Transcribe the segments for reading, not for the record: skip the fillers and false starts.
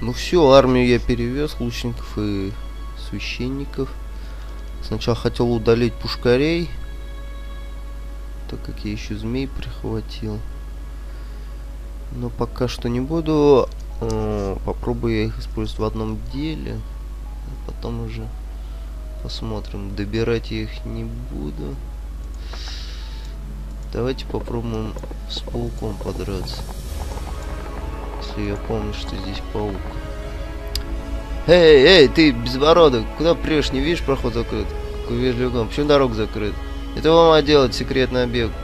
Ну все, армию я перевез, лучников и священников. Сначала хотел удалить пушкарей, так как я еще змей прихватил. Но пока что не буду. Попробую я их использовать в одном деле. А потом уже посмотрим. Добирать я их не буду. Давайте попробуем с пауком подраться. Если я помню, что здесь паук. Эй, ты безбородок, куда прешь? Не видишь, проход закрыт? Какой вежливый гном. Почему дорога закрыта? Это вам делать секретный объект.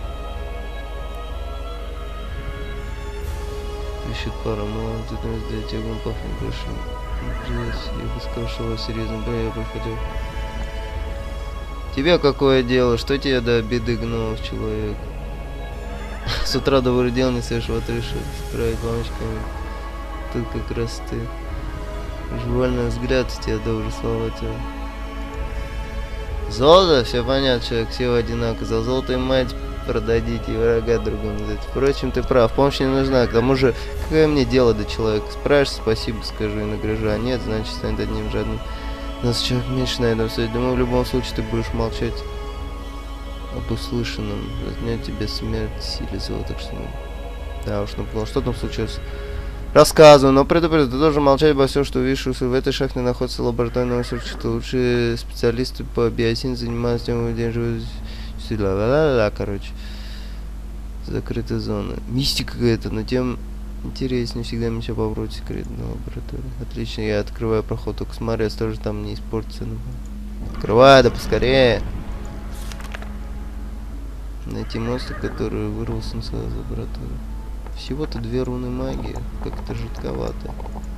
Ищет пара, но тут не сдать огонь пахнет большим. Я бы сказал, вас серьезно, я приходил. Тебе какое дело? Что тебе до беды гномов, человек? С утра добрый дел не слышишь, вот решил справить мамочками. Тут как раз ты. Жвальный взгляд у тебя добрый, слова тебе. Золото? Все понятно, человек, все одинаково. За золото и мать продадите и врага другому дать. Впрочем, ты прав, помощь не нужна. К тому же, какое мне дело до человека? Справишься, спасибо скажу и награжу. А нет, значит, станет одним жадным. Нас человек меньше на этом свете. Думаю, в любом случае ты будешь молчать об услышанном. Возьмет тебе смерть силе золота, так что... Да уж, ну что там случилось? Рассказываю, но предупреждаю, ты должен молчать обо всем, что увидишь. В этой шахте находится лабораторная сырчатка. Лучшие специалисты по биосине занимаются тем, где живут... Короче. Закрытая зона. Мистика какая-то, но тем интереснее всегда мне все попробовать секретную лабораторию. Отлично, я открываю проход, только смотри, тоже там не испортится. Открывай, да поскорее. Найти монстра, который вырвался на свою лабораторию. Всего-то 2 руны магии. Как-то жутковато.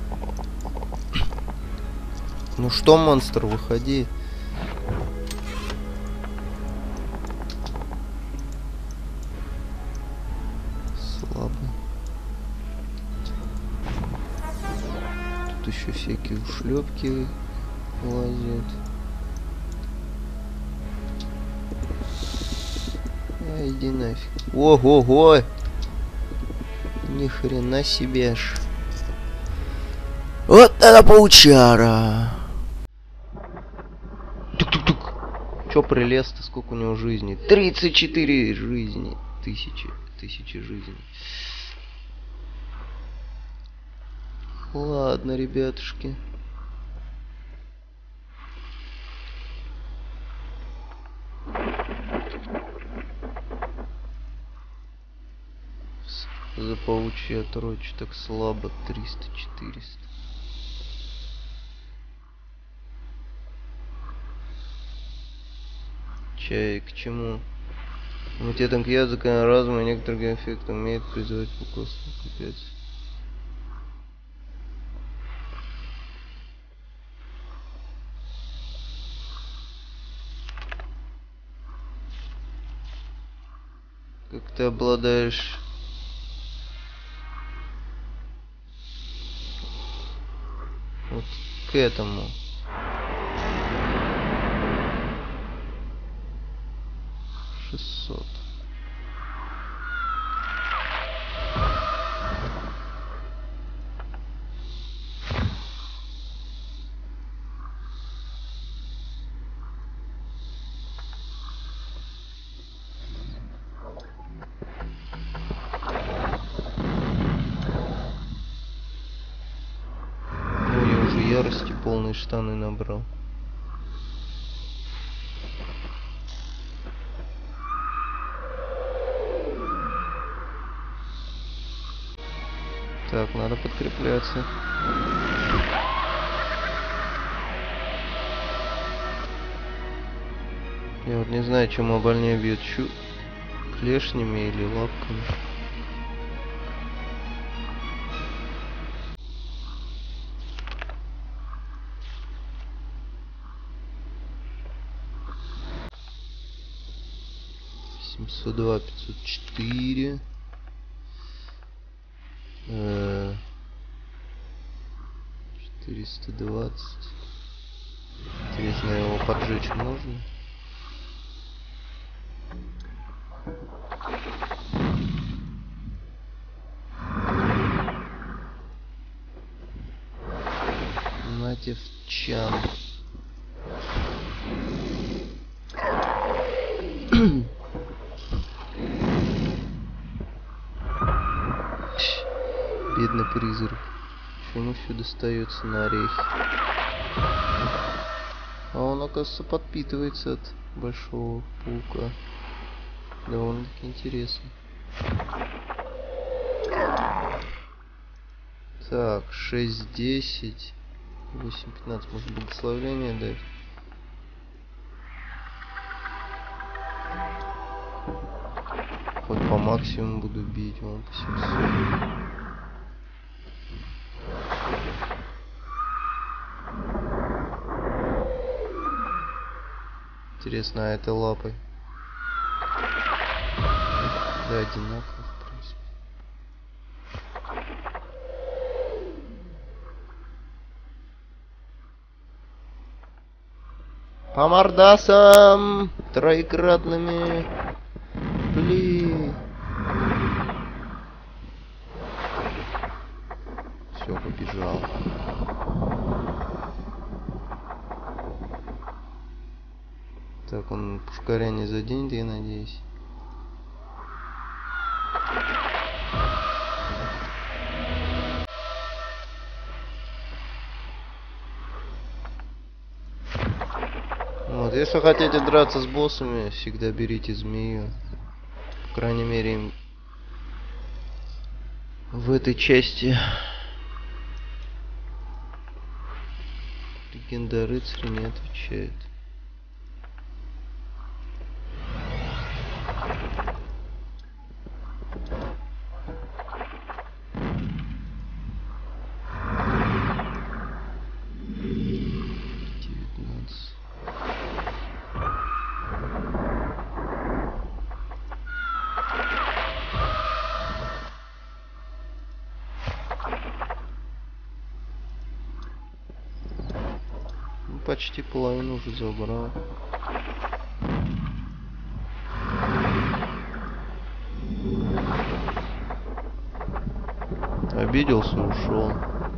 Ну что, монстр, выходи. Слабо. Тут еще всякие ушлепки лазят. Иди нафиг. Ого-го! Ни хрена себе ж. Вот это паучара! Тук-тук-тук. Чё прилез-то? Сколько у него жизни? 34 жизни. Тысячи жизней. Ладно, ребятушки. За паучья отрочь так слабо. 300-400. Чай к чему? Иммунитетом к языка, разума и некоторым эффектам умеет призывать укус. Капец. Как ты обладаешь... Вот к этому. 600. Ярости полные штаны набрал. Так, надо подкрепляться. Я вот не знаю, чему больнее бьет, клешнями или лапками. $702, 504. 420. Интересно, его поджечь можно? счастья в чан. Бедный призрак. Почему все достается на орехи? А он, оказывается, подпитывается от большого паука. Довольно-таки интересно. Так, 6-10. 8-15. Может, благословение дать? Хоть по максимуму буду бить, он по 700. Интересно, а это лапой? Да, одинаково, в принципе. По мордасам троекратными. Блин. Все, побежал. Так, он пушкаря не заденет, я надеюсь. Вот, если хотите драться с боссами, всегда берите змею. По крайней мере, им в этой части легенда рыцаря не отвечает. Почти половину уже забрал. Обиделся, ушел.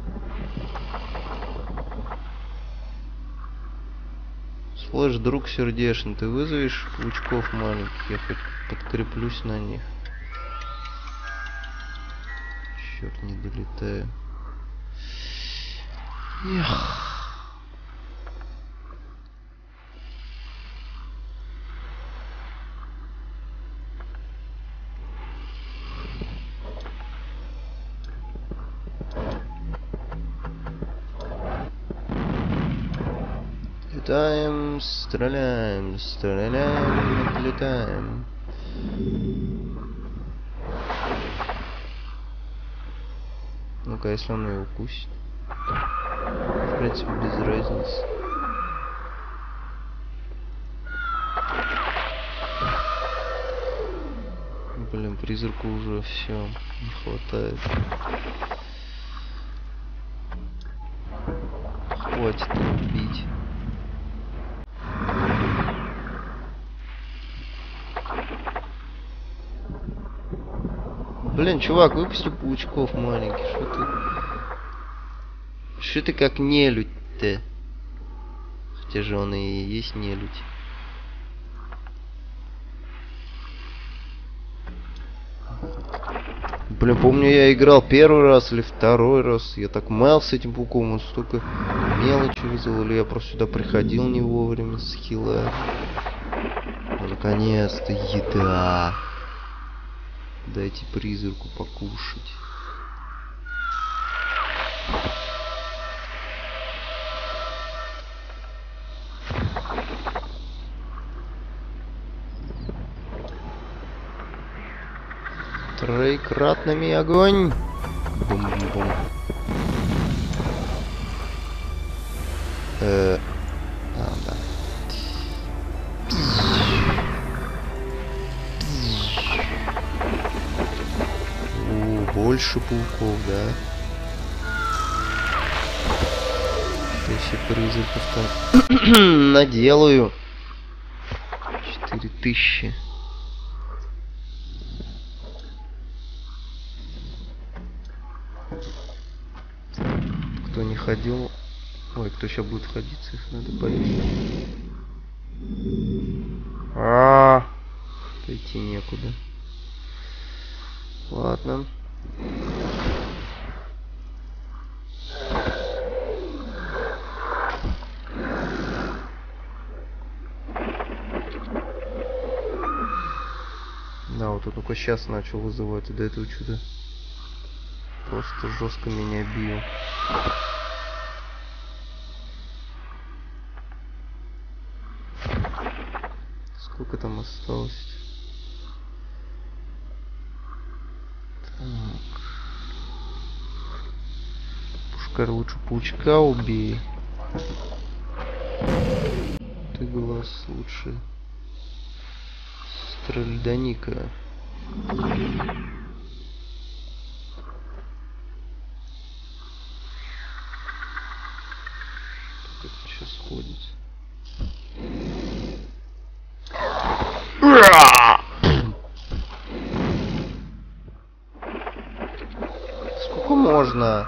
Слышь, друг сердечный, ты вызовешь паучков маленьких? Я хоть подкреплюсь на них. Черт, не долетаю. Эх. Летаем, стреляем, стреляем, отлетаем. Ну-ка, если он его укусит. В принципе, без разницы. Блин, призраку уже все не хватает. Хватит убить. Блин, чувак, выпусти паучков маленьких. Что ты как нелюдь-то? Хотя же он и есть нелюдь. Блин, помню, я играл первый раз или второй раз. Я так мал с этим пауком, он столько мелочи вызвал. Или я просто сюда приходил не вовремя с хила. Наконец-то еда. Дайте призраку покушать. Троекратными огонь. Бум-бум-бум. Да. Больше пауков, да? Если призраков там наделаю. 4000. Кто не ходил Ой, кто сейчас будет ходиться, их надо порезать. А, идти некуда. Ладно. Да, вот он только сейчас начал вызывать, и до этого что-то просто жестко меня бил. Сколько там осталось? Так. Пушкарь, лучше паучка убей. Ты глаз лучше. Стрельданика. Как это сейчас ходит? Сколько можно?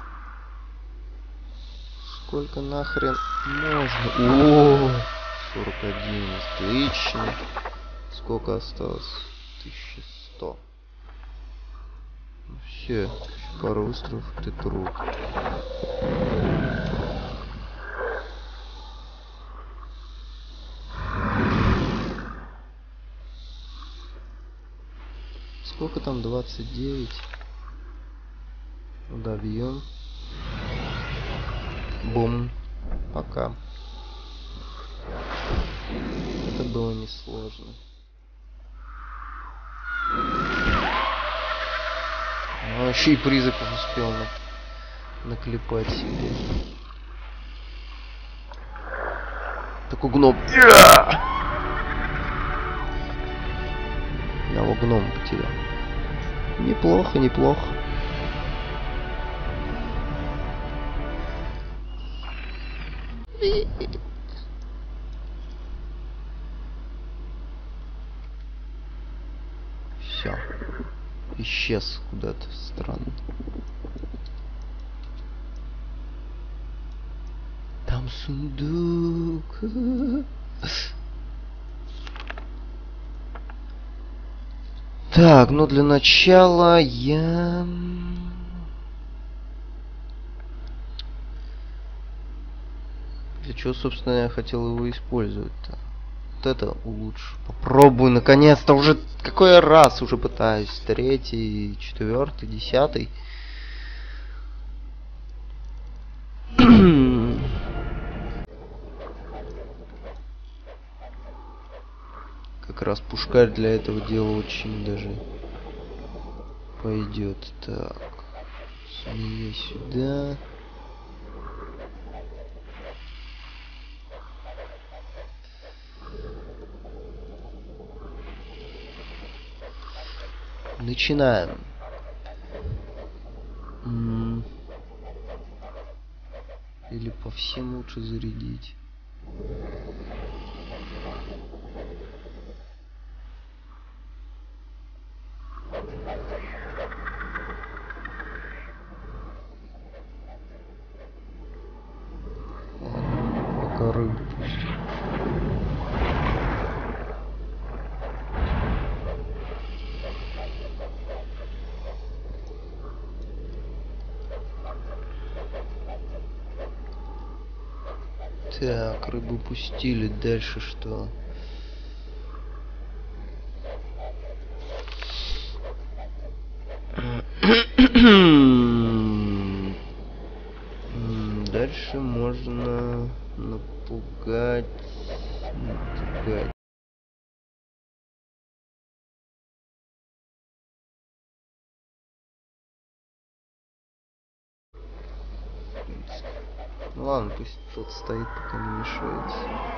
Сколько нахрен можно? О, 41. Отлично. Сколько осталось? 1100. Все. Еще пару выстрелов, ты труп. Сколько там? 29. Добьем. Бум. Пока. Это было несложно. Ну, еще и призраков успел наклепать себе. Такой гном. Одного гнома потерял. Неплохо, неплохо. Все. Исчез куда-то странно. Там сундук. Так, ну для начала я... Для чего, собственно, я хотел его использовать-то? Вот это улучшу. Попробую, наконец-то, уже какой раз уже пытаюсь. 3-й, 4-й, 10-й. Как раз пушкарь для этого дела очень даже пойдет. Так, змея сюда. Начинаем. Или по всем лучше зарядить. Пока рыбу пусть. Так, рыбу пустили. Дальше что? Дальше можно напугать. Напугать. Ну ладно, пусть тот стоит, пока не мешается.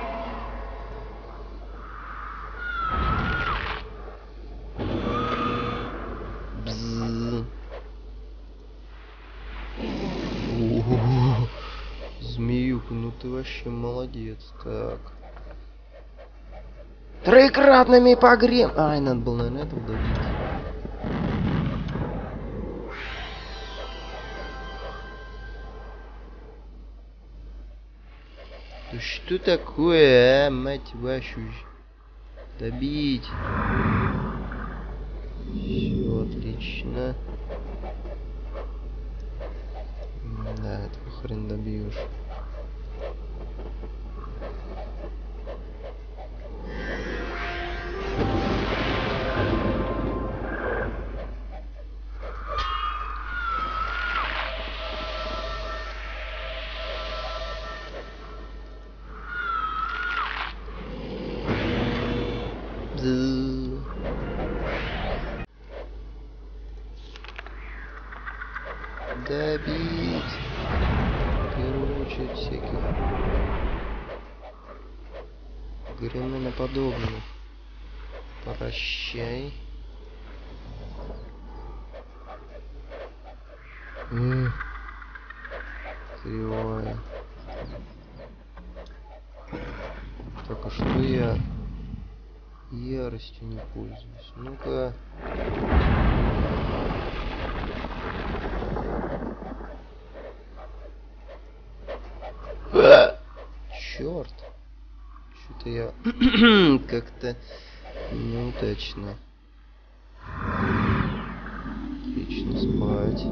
Змеюка, ну ты вообще молодец. Так. Троекратными погрем. Ай, надо было, наверное, этого добить. Да что такое, а, мать вашу? Добить. Все отлично. Да, этого хрен добьешь. Добить. В первую очередь всяких гремлиноподобных. Прощай. Кривая. Так, а что я яростью не пользуюсь? Ну-ка. Черт. Что-то я как-то неудачно. Отлично, спать.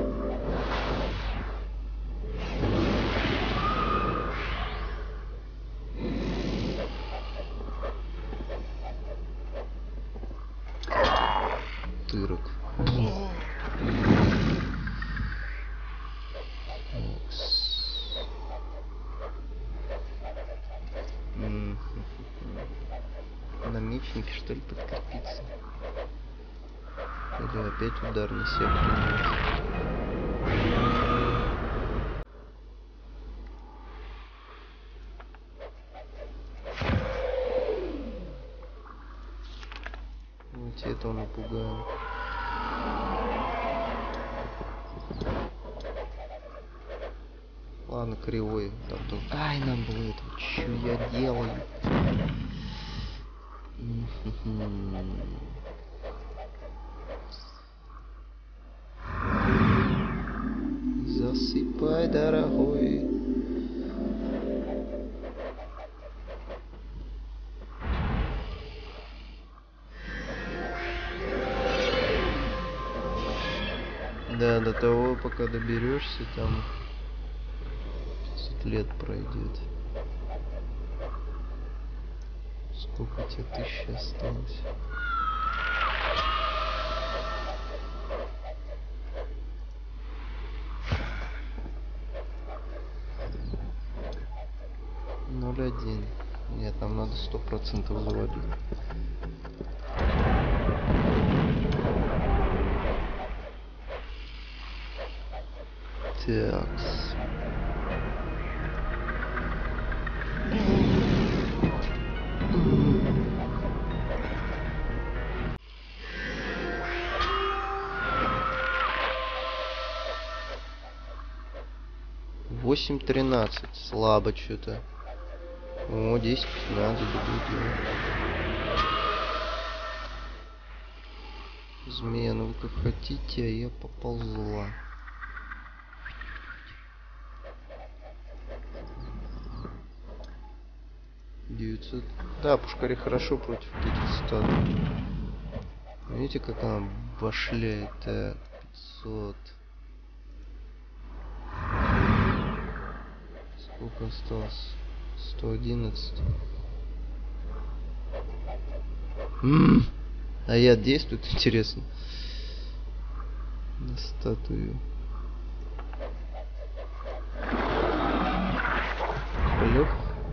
Тырок. На мечнике, что ли, подкрепиться? Или опять удар на себя принять? Вот этого напугаем. Ладно, кривой. Ай, нам было это. Что я делаю? Засыпай, дорогой. Да, до того, пока доберешься, там 500 лет пройдет. Сколько тебе тысяч осталось? Ноль один. Нет, нам надо 100% заводить. Такс. Восемь 13. Слабо что-то. О, 10-15 будет. Змея, ну вы как хотите, а я поползла. 900. Да, пушкари хорошо против этих статуй. Видите, как она башляет? Так, 500. Сколько осталось? 111. А яд действует, интересно. На статую. Лег.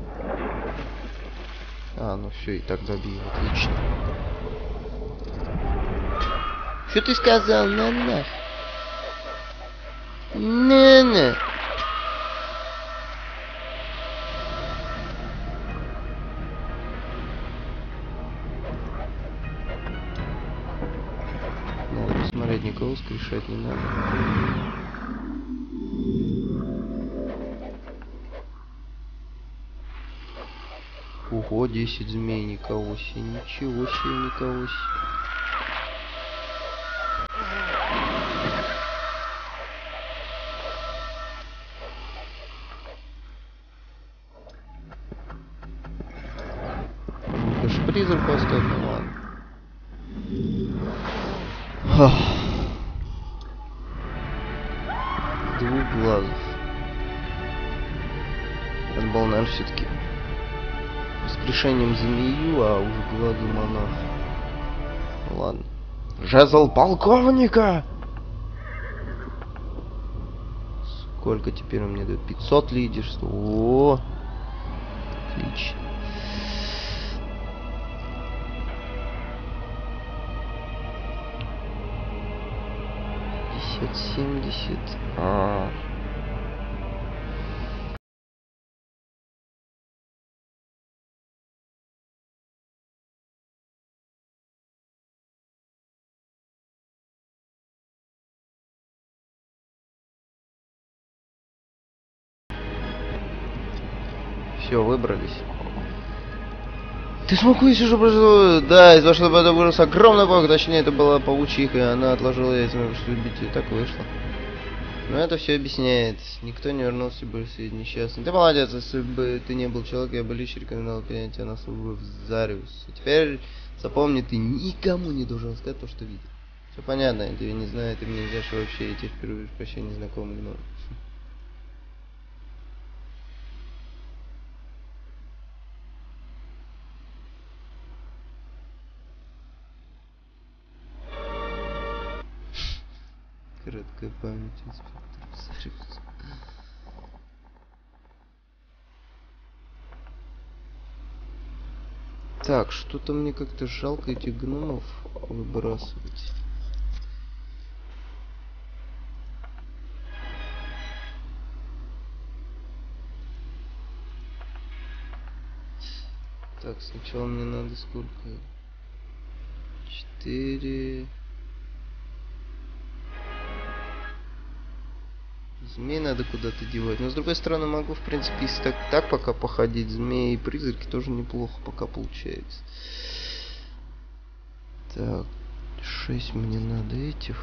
А, ну все, и так добил. Отлично. Что ты сказал? На-на. На-на. Надо посмотреть, никого скрешать не надо. Ого, 10 змей, никого себе, ничего себе, никого себе. призрак поставь, ну ладно. Ах. Двух глазов. Надо было, наверное, все-таки воскрешением змею, а уже глазу монаха. Ладно. Жезл полковника! Сколько теперь он мне дает? 500 лидерства. О, отлично. Пятьдесят, 70. Все, выбрались. Ты смог выяснить, что произошло? Да, из-за того, что это вырос огромный паук, точнее, это была паучиха, и она отложила яйца, чтобы убить ее. Так вышло. Но это все объясняет. Никто не вернулся больше несчастный. Ты молодец, если бы ты не был человеком, я бы лично рекомендовал принять тебя на службу в Зариус. А теперь запомни, ты никому не должен сказать то, что видел. Все понятно, я тебя не знаю, ты мне нельзя, что вообще идти впервые почти незнакомый гном. Краткая память, инспектор Зариус. Так, что-то мне как-то жалко этих гномов выбрасывать. Так, сначала мне надо сколько? 4. Змей надо куда-то девать. Но с другой стороны, могу, в принципе, если так пока походить. Змеи и призраки тоже неплохо пока получается. Так, 6 мне надо этих.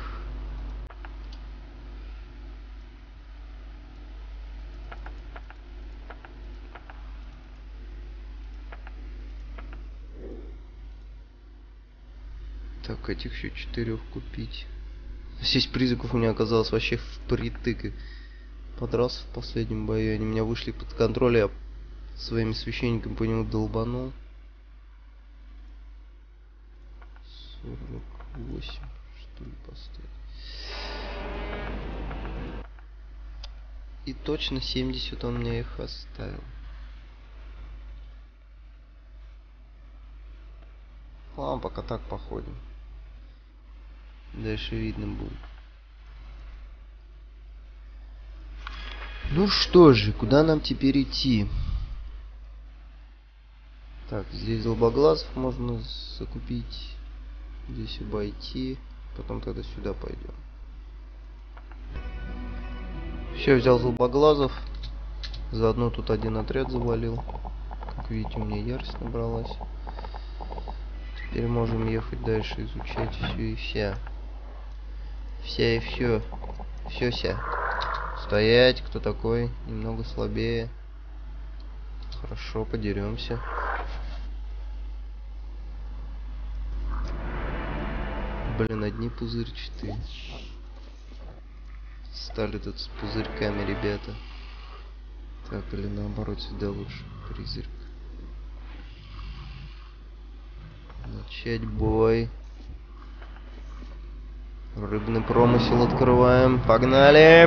Так, этих еще 4 купить. 6 призраков у меня оказалось вообще впритык. И подрался в последнем бою. Они меня вышли под контроль, я своими священниками по нему долбанул. 48, что ли, поставить. И точно 70 он мне их оставил. Ладно, пока так походим. Дальше видно будет. Ну что же, куда нам теперь идти? Так, здесь злобоглазов можно закупить. Здесь обойти. Потом тогда сюда пойдем. Все, взял злобоглазов. Заодно тут один отряд завалил. Как видите, у меня ярость набралась. Теперь можем ехать дальше, изучать все и вся. Вся и все. Все ся. Стоять, кто такой? Немного слабее. Хорошо, подеремся. Блин, одни пузырчатые. Стали тут с пузырьками, ребята. Так, или наоборот, сюда лучше. Призрак. Начать бой. Рыбный промысел открываем. Погнали!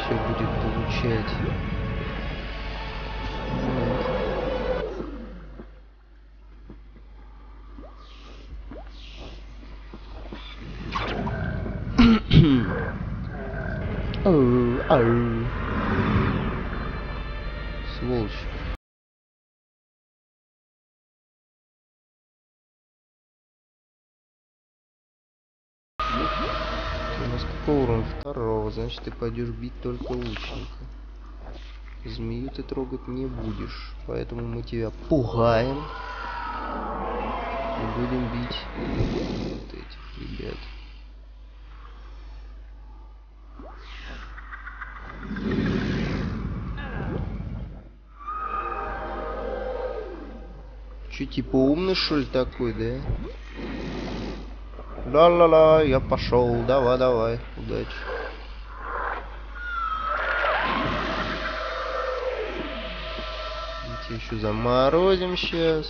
все будет получать. Сволочь. У нас какой уровень? Второго. Значит, ты пойдешь бить только лучника. Змею ты трогать не будешь. Поэтому мы тебя пугаем. И будем бить вот этих ребят. Че, типа умный, что ли, такой, да? Ла-ла-ла, я пошел. Давай, давай. Удачи. Мы тебя еще заморозим сейчас.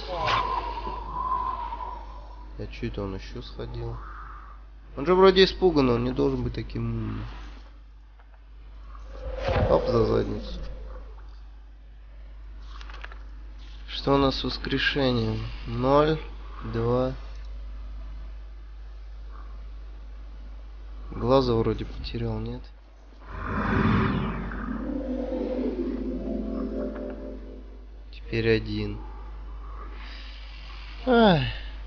А че это он еще сходил? Он же вроде испуган, он не должен быть таким умным. Оп, за задницу. Что у нас с воскрешением? 0, 2. Глаза вроде потерял, нет? Теперь 1. Ай.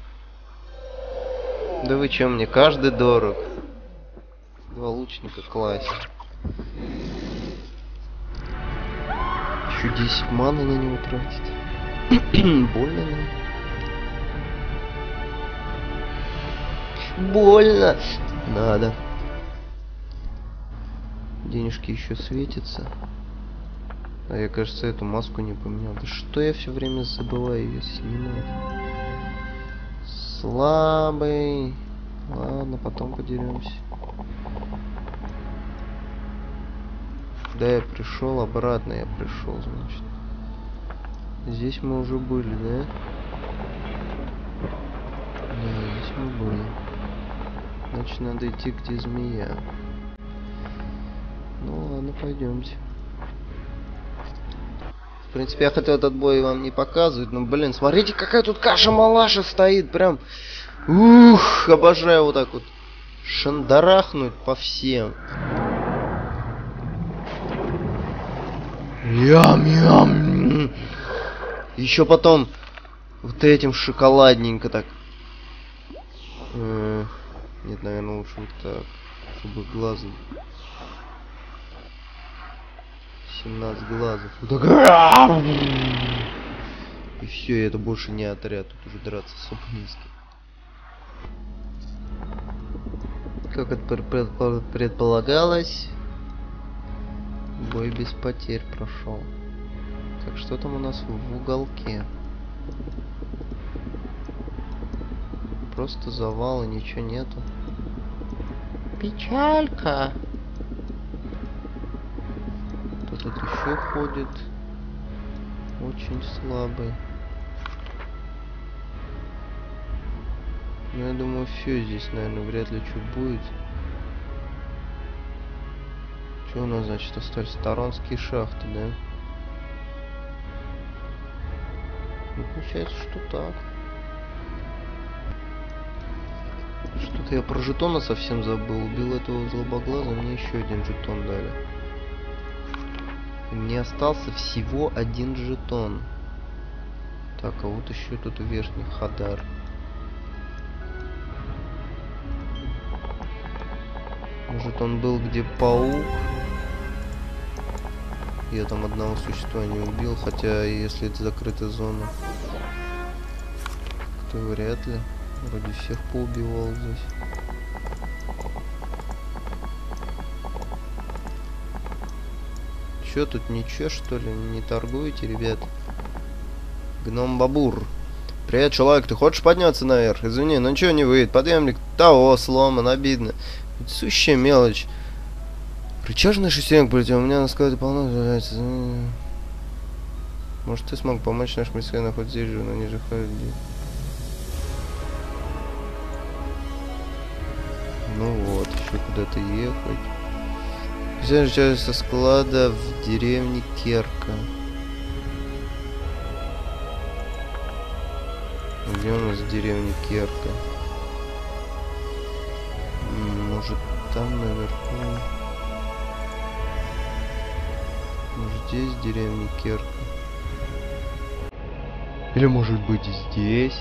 Да вы чё, мне каждый дорог. 2 лучника классик. Еще 10 маны на него тратить. Больно, да? Больно. Надо. Денежки еще светятся. А я, кажется, эту маску не поменял. Да что я все время забываю ее снимать? Слабый. Ладно, потом подеремся. Да, я пришел, обратно я пришел, значит. Здесь мы уже были, да? Да, здесь мы были. Значит, надо идти, где змея. Ну ладно, пойдемте. В принципе, я хотел этот бой вам не показывать, но, блин, смотрите, какая тут каша-малаша стоит, прям. Ух, обожаю вот так вот шандарахнуть по всем. Ям-ям. Еще потом вот этим шоколадненько так. Нет, наверное, лучше вот так, чтобы глаза. 17 глазов. Вот так. И все, это больше не отряд, тут уже драться особо не с кем. Как это предполагалось, бой без потерь прошел. Так, что там у нас в уголке? Просто завал и ничего нету. Печалька. Кто-то еще ходит. Очень слабый. Ну, я думаю, все здесь, наверное, вряд ли что будет. Что у нас, значит, остались Таронские шахты, да? Ну, получается, что так. Что-то я про жетоны совсем забыл. Убил этого злобоглаза, мне еще один жетон дали. И мне остался всего один жетон. Так, а вот еще тут верхний Хадар. Может, он был где паук? Я там одного существа не убил, хотя если это закрытая зона, то вряд ли. Вроде всех поубивал здесь. Чё тут, ничего что ли? Не торгуете, ребят? Гном Бабур. Привет, человек, ты хочешь подняться наверх? Извини, но ничего не выйдет. Подъемник того сломан, обидно. Это сущая мелочь. Причажный шестеренок полетел, у меня на складе полно заваляется. Может, ты смог помочь нашим рискам, хоть здесь же, но не же ходит. Ну вот, еще куда-то ехать. Все началось со склада в деревне Керка. Где у нас деревня Керка? Может там наверху? Может здесь деревня Керка? Или может быть здесь?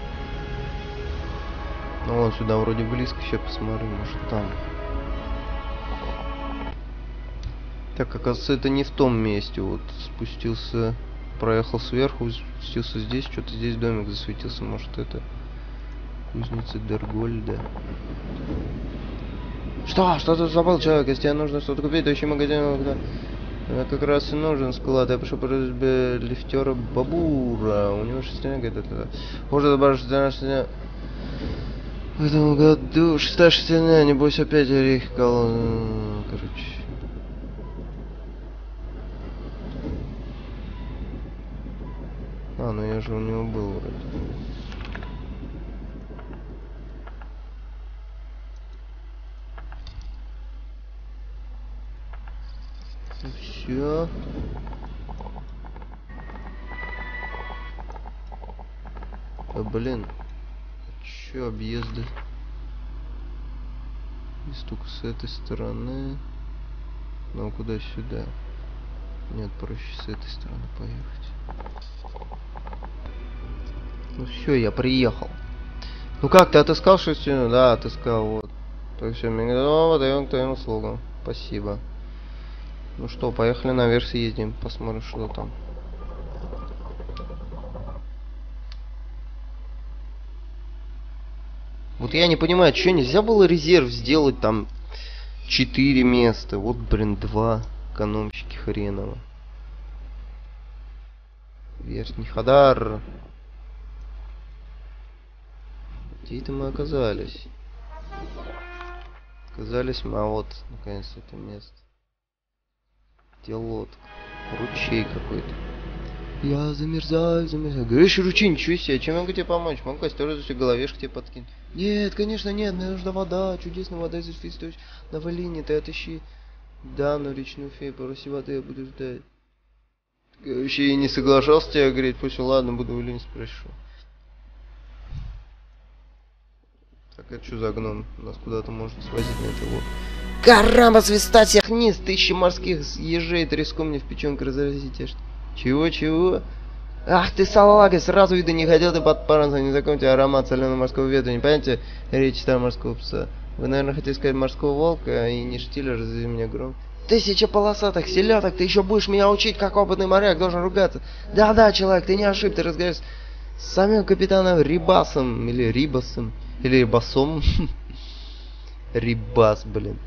Ну вон сюда вроде близко, сейчас посмотрю, может там. Так, оказывается, это не в том месте. Вот спустился, проехал сверху, спустился здесь, что-то здесь домик засветился. Может это кузница Дергольда. Что? Что ты забыл, человек? Если тебе нужно что-то купить, то ищи магазин, когда... Как раз и нужен склад. Я пришел по просьбе лифтера Бабура. У него шестерня какая-то. Уже добавишь шестерня. В этом году шестая шестерня, небось опять орех колонн. Короче. А, ну я же у него был вроде. Все. А блин. Че объезды? Есть только с этой стороны. Ну куда сюда? Нет, проще с этой стороны поехать. Ну все, я приехал. Ну как, ты отыскал шестину? Да, отыскал, вот. Так все, мне даем к твоим услугам. Спасибо. Ну что, поехали наверх съездим, посмотрим, что там. Вот я не понимаю, что нельзя было резерв сделать там 4 места. Вот, блин, 2 экономщики хреново. Верхний Хадар. Где это мы оказались? Оказались мы, а вот, наконец, это место. Где лодка? Ручей какой-то. Я замерзаю, замерзаю. Говоришь, ручей, ничего себе, чем я могу тебе помочь? Могу костер развести, головешку тебе подкинуть. Нет, конечно нет, мне нужна вода, чудесная вода из источника на Валине, ты отыщи. Да, но речную фею, попроси воды, я буду ждать. Вообще и не соглашался тебя говорить, пусть ладно, буду в Валине спрошу. Так, это что за гном? Нас куда-то может свозить на этой лодке. Карamba, свистать всех вниз, 1000 морских ежей, треском мне в печенку разразите. Чего? Ах ты салага, сразу видно не хотел ты под парусом, не знакомьте аромат соленого морского ветра, не понимаете речь там морского пса. Вы, наверное, хотели сказать морского волка, и не штилер, разве меня гром. 1000 полосатых селедок, ты еще будешь меня учить, как опытный моряк должен ругаться. Да, человек, ты не ошибся, ты разговариваешь с самим капитаном Рибасом, или Рибасом, или Рибасом. Рибас, блин.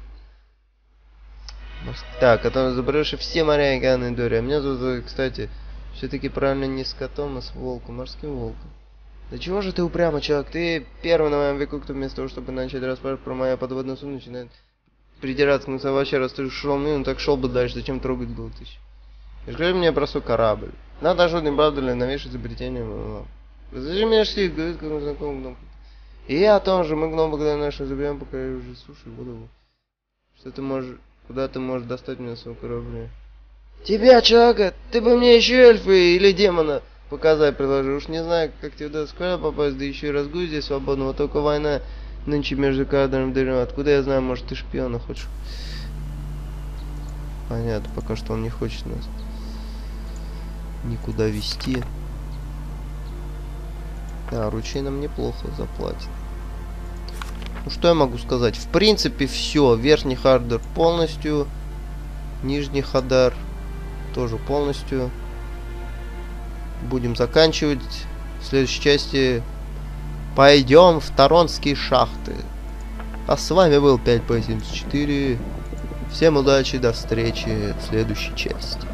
Так, а то забрешь все моря и океаны Дори. А меня зовут, кстати, все-таки правильно не с котом, а с волком, морским волком. Да чего же ты упрямый, человек? Ты первый на моем веку, кто вместо того, чтобы начать расспрашивать про мою подводную судно, начинает придираться к нас вообще, раз ты шел мимо, так шел бы дальше, зачем трогать был ты? Скажи мне про свой корабль. Надо же, не правда ли, новейшее изобретение. Зачем меня шли, говорит, как мы знакомы гном. И я о том же, мы гном благодаря нашему изобретению, пока я уже сушу воду. Что ты можешь, куда ты можешь достать меня своего корабля? Тебя, человека, ты бы мне еще эльфы или демона показать предложил. Уж не знаю, как тебе удастся куда попасть, да еще и разгуй здесь свободного. Только война нынче между кадром и дыром. Откуда я знаю, может ты шпиона хочешь? Понятно, пока что он не хочет нас никуда вести. Да, ручей нам неплохо заплатит. Ну что я могу сказать? В принципе, все. Верхний Хадар полностью. Нижний Хадар тоже полностью. Будем заканчивать. В следующей части пойдем в Таронские шахты. А с вами был 5P74. Всем удачи, до встречи в следующей части.